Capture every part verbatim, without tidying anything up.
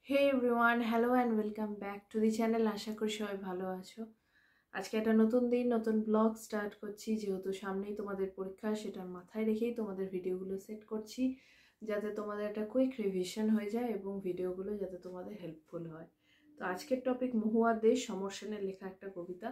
Hey everyone, hello and welcome back to the channel. আশা করি সবাই ভালো আছো। আজকে একটা নতুন দিন, নতুন ব্লগ স্টার্ট করছি। যেহেতু সামনেই তোমাদের পরীক্ষা, সেটা মাথায় রেখেই তোমাদের ভিডিওগুলো সেট করছি, যাতে তোমাদের একটা কুইক রিভিশন হয়ে যায় এবং ভিডিওগুলো যাতে তোমাদের হেল্পফুল হয়। তো আজকের টপিক মহুয়ার দেশ, সমর সেনের লেখা একটা কবিতা।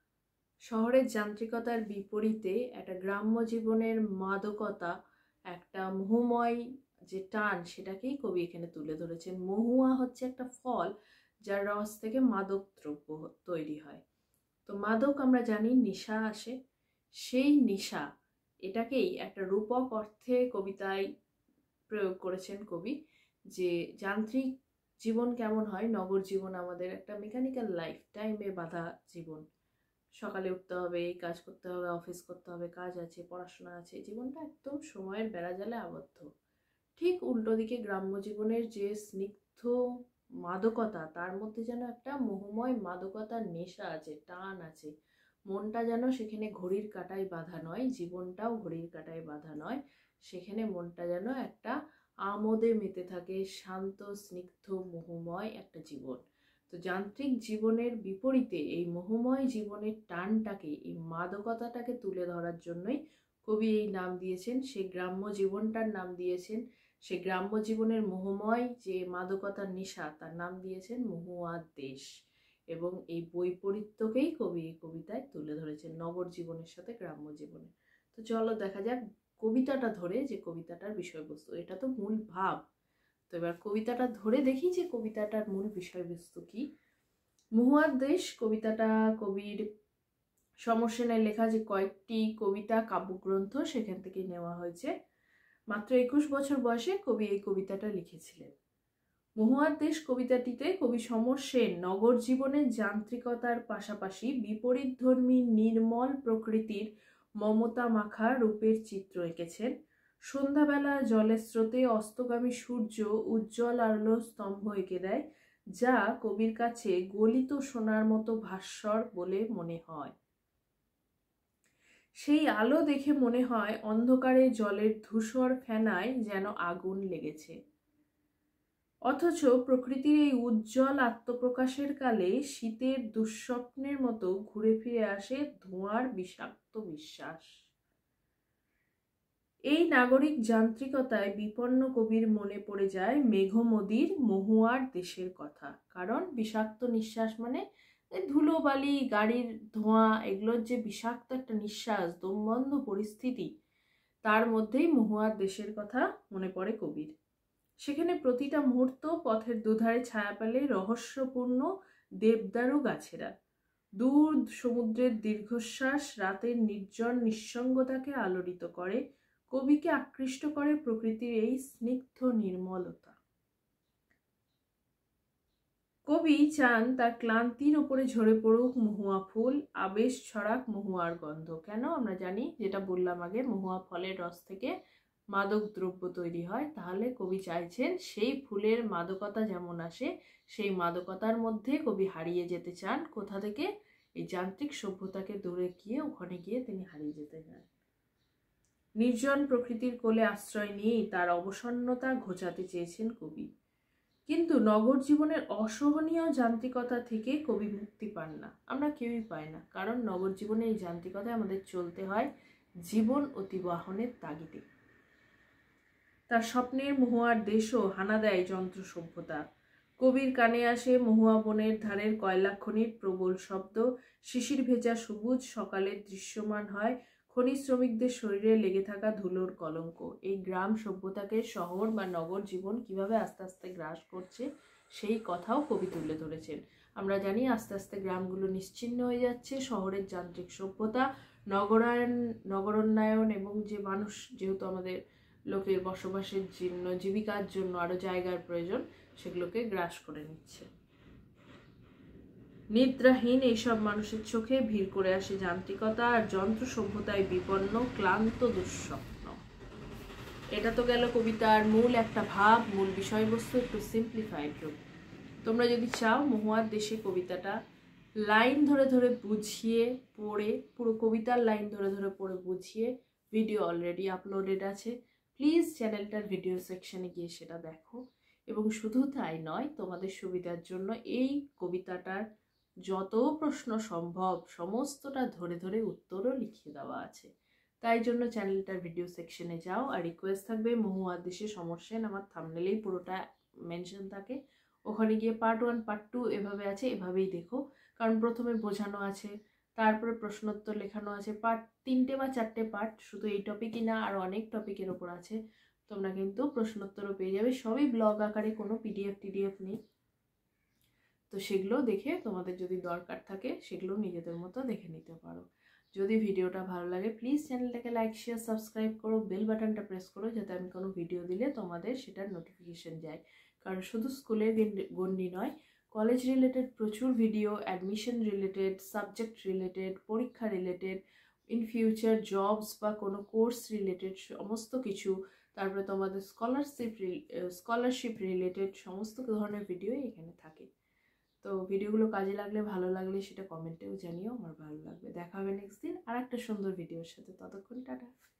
শহরের যান্ত্রিকতার বিপরীতে একটা গ্রাম্য জীবনের মাদকতা, একটা মোহময় যে টান, সেটাকেই কবি এখানে তুলে ধরেছেন। মহুয়া হচ্ছে একটা ফল যার রস থেকে মাদক দ্রব্য তৈরি হয়। তো মাদক আমরা জানি নেশা আসে, সেই নেশা এটাকেই একটা রূপক অর্থে কবিতায় প্রয়োগ করেছেন কবি। যে যান্ত্রিক জীবন কেমন হয়, নগর জীবন আমাদের একটা মেকানিক্যাল লাইফ, টাইমে বাঁধা জীবন। সকালে উঠতে হবে, এই কাজ করতে হবে, অফিস করতে হবে, কাজ আছে, পড়াশোনা আছে, জীবনটা একদম সময়ের বেড়াজালে আবদ্ধ। ঠিক উল্টো দিকে গ্রাম্য জীবনের যে স্নিগ্ধ মাদকতা, তার মধ্যে যেন একটা মোহময় মাদকতার নেশা আছে, টান আছে। মনটা যেন সেখানে ঘড়ির কাঁটায় বাঁধা নয়, জীবনটাও ঘড়ির কাঁটায় বাঁধা নয়। সেখানে মনটা যেন একটা আমোদে মেতে থাকে, শান্ত স্নিগ্ধ মোহময় একটা জীবন। তো যান্ত্রিক জীবনের বিপরীতে এই মোহময় জীবনের টানটাকে, এই মাদকতাটাকে তুলে ধরার জন্যই কবি এই নাম দিয়েছেন। সেই গ্রাম্য জীবনটার নাম দিয়েছেন, সেই গ্রাম্য জীবনের মোহময় যে মাদকতার নেশা, তার নাম দিয়েছেন মহুয়ার দেশ। এবং এই বৈপরীত্যকেই কবি এই কবিতায় তুলে ধরেছেন, নগর জীবনের সাথে গ্রাম্য জীবনে। তো চলো দেখা যাক কবিতাটা ধরে, যে কবিতাটার বিষয়বস্তু, এটা তো মূল ভাব। তো এবার কবিতাটা ধরে দেখি যে কবিতাটার মূল বিষয়বস্তু কি। মহুয়ার দেশ কবিতাটা কবির সমর সেনের লেখা যে কয়েকটি কবিতা কাব্যগ্রন্থ, সেখান থেকে নেওয়া হয়েছে। মাত্র একুশ বছর বয়সে কবি এই কবিতাটা লিখেছিলেন। মহুয়ার দেশ কবিতাটিতে কবি সমর সেন নগর জীবনের যান্ত্রিকতার পাশাপাশি বিপরীতধর্মী নির্মল প্রকৃতির মমতা মাখা রূপের চিত্র এঁকেছেন। সন্ধ্যাবেলা জলের স্রোতে অস্তগামী সূর্য উজ্জ্বল আলো স্তম্ভ এঁকে দেয়, যা কবির কাছে গলিত সোনার মতো ভাস্বর বলে মনে হয়। সেই আলো দেখে মনে হয় অন্ধকারে জলের ধূসর ফেনায় যেন আগুন লেগেছে। অথচ প্রকৃতির এই উজ্জ্বল আত্মপ্রকাশের কালে শীতের দুঃস্বপ্নের মতো ঘুরে ফিরে আসে ধোঁয়ার বিষাক্ত বিশ্বাস। এই নাগরিক যান্ত্রিকতায় বিপন্ন কবির মনে পড়ে যায় মেঘমদির মহুয়ার দেশের কথা। কারণ বিষাক্ত নিঃশ্বাস মানে ধুলোবালি, গাড়ির ধোঁয়া, এগুলোর যে বিষাক্ত একটা নিঃশ্বাস, দমবন্ধ পরিস্থিতি, তার মধ্যেই মহুয়ার দেশের কথা মনে পড়ে কবির। সেখানে প্রতিটা মুহূর্ত পথের দুধারে ছায়া পেলে রহস্যপূর্ণ দেবদারু গাছেরা। দূর সমুদ্রের দীর্ঘশ্বাস রাতের নির্জন নিঃসঙ্গতাকে আলোড়িত করে, কবিকে আকৃষ্ট করে প্রকৃতির এই স্নিগ্ধ নির্মলতা। কবি চান তার ক্লান্তির উপরে ঝরে পড়ুক মহুয়া ফুল, আবেশ ছড়াক মহুয়ার গন্ধ। কেন? আমরা জানি, যেটা বললাম আগে, মহুয়া ফলের রস থেকে মাদক দ্রব্য তৈরি হয়। তাহলে কবি চাইছেন সেই ফুলের মাদকতা যেমন আসে, সেই মাদকতার মধ্যে কবি হারিয়ে যেতে চান। কোথা থেকে? এই যান্ত্রিক সভ্যতাকে দূরে গিয়ে, ওখানে গিয়ে তিনি হারিয়ে যেতে চান। নির্জন প্রকৃতির কোলে আশ্রয় নিয়েই তার অবসন্নতা ঘোচাতে চেয়েছেন কবি। কিন্তু নগর জীবনের অসহনীয় যান্ত্রিকতা থেকে কবি মুক্তি পান না, আমরা কেউই পাই না। কারণ নগর জীবনে এই যান্ত্রিকতায় আমাদের চলতে হয় জীবন অতিবাহনের তাগিদে। তার স্বপ্নের মহুয়ার দেশও হানা দেয় যন্ত্র সভ্যতা। কবির কানে আসে মহুয়া বনের ধারের কয়লা খনির প্রবল শব্দ, শিশির ভেজা সবুজ সকালের দৃশ্যমান হয় খনি শ্রমিকদের শরীরে লেগে থাকা ধুলোর কলঙ্ক। এই গ্রাম সভ্যতাকে শহর বা নগর জীবন কিভাবে আস্তে আস্তে গ্রাস করছে, সেই কথাও কবি তুলে ধরেছেন। আমরা জানি আস্তে আস্তে গ্রামগুলো নিশ্চিহ্ন হয়ে যাচ্ছে, শহরের যান্ত্রিক সভ্যতা, নগরায়ন নগরোন্নয়ন এবং যে মানুষ, যেহেতু আমাদের লোকের বসবাসের জন্য, জীবিকার জন্য আরো জায়গার প্রয়োজন, সেগুলোকে গ্রাস করে নিচ্ছে। নিদ্রাহীন এইসব মানুষের চোখে ভিড় করে আসে যান্ত্রিকতা আর যন্ত্র সভ্যতায় বিপন্ন ক্লান্ত দুঃস্বপ্ন। এটা তো গেল কবিতার মূল একটা ভাব, মূল বিষয়বস্তু, একটু সিম্পলিফাইড রূপ। তোমরা যদি চাও মহুয়ার দেশে কবিতাটা লাইন ধরে ধরে বুঝিয়ে পড়ে, পুরো কবিতার লাইন ধরে ধরে পড়ে বুঝিয়ে, ভিডিও অলরেডি আপলোডেড আছে, প্লিজ চ্যানেলটার ভিডিও সেকশনে গিয়ে সেটা দেখো। এবং শুধু তাই নয়, তোমাদের সুবিধার জন্য এই কবিতাটার যত প্রশ্ন সম্ভব সমস্তটা ধরে ধরে উত্তরও লিখিয়ে দেওয়া আছে। তাই জন্য চ্যানেলটার ভিডিও সেকশনে যাও, আর রিকোয়েস্ট থাকবে মহুয়া দেশে সমস্যেন, আমার থাম্বনেলেই পুরোটা মেনশন থাকে, ওখানে গিয়ে পার্ট ওয়ান পার্ট টু এভাবে আছে, এভাবেই দেখো। কারণ প্রথমে বোঝানো আছে, তারপরে প্রশ্নোত্তর লেখানো আছে, পার্ট তিনটে বা চারটে পার্ট, শুধু এই টপিকই না আর অনেক টপিকের ওপর আছে। তোমরা কিন্তু প্রশ্নোত্তরও পেয়ে যাবে, সবই ব্লগ আকারে, কোনো পিডিএফ টিডিএফ নেই। তো সেগুলো দেখে তোমাদের যদি দরকার থাকে সেগুলো নিজেদের মতো দেখে নিতে পারো। যদি ভিডিওটা ভালো লাগে প্লিজ চ্যানেলটাকে লাইক শেয়ার সাবস্ক্রাইব করো, বেল বাটনটা প্রেস করো, যাতে আমি কোনো ভিডিও দিলে তোমাদের সেটার নোটিফিকেশন যায়। কারণ শুধু স্কুলের গণ্ডি নয়, কলেজ রিলেটেড প্রচুর video, admission related, subject related, পরীক্ষা রিলেটেড, ইন ফিউচার জবস বা কোনো কোর্স রিলেটেড সমস্ত কিছু, তারপরে তোমাদের স্কলারশিপ স্কলারশিপ রিলেটেড সমস্ত ধরনের ভিডিওই এখানে থাকে। তো ভিডিওগুলো কাজে লাগলে, ভালো লাগলে সেটা কমেন্টেও জানিও, আমার ভালো লাগবে। দেখা হবে নেক্সট দিন আর একটা সুন্দর ভিডিওর সাথে। ততক্ষণ টাটা।